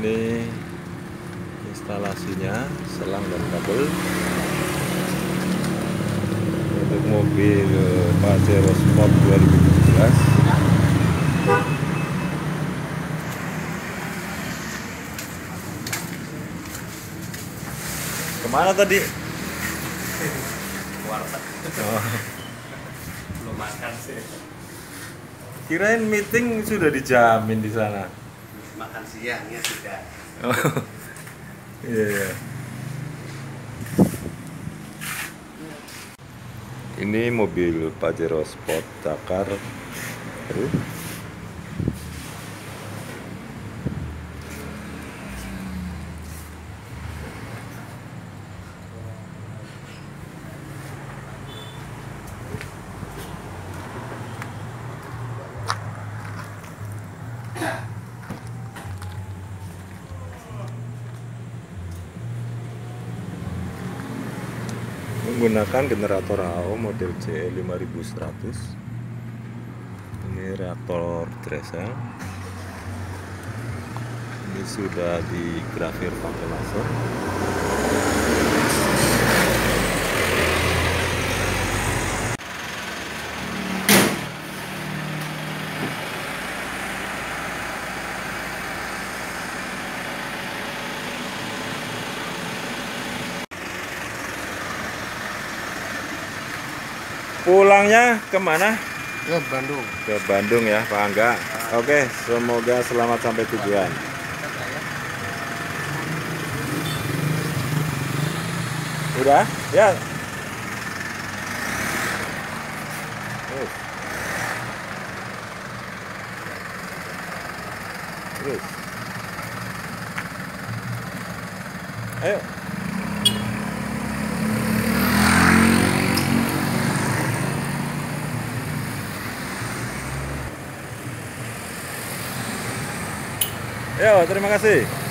Ini instalasinya, selang dan kabel untuk mobil Pajero Sport 2017. Kemana tadi? Warteg. Oh. Belum makan sih. Kirain meeting sudah dijamin di sana. Makan siangnya sudah. Oh. Iya, iya. Ini mobil Pajero Sport Dakar. Menggunakan generator AO model CE 5100. Ini reaktor diesel. Ini sudah digrafir pakai laser. Pulangnya kemana? Ke Bandung. Ke Bandung ya Pak Angga. Oke, semoga selamat sampai tujuan. Udah? Ya. Terus. Ayo. Yo, terima kasih.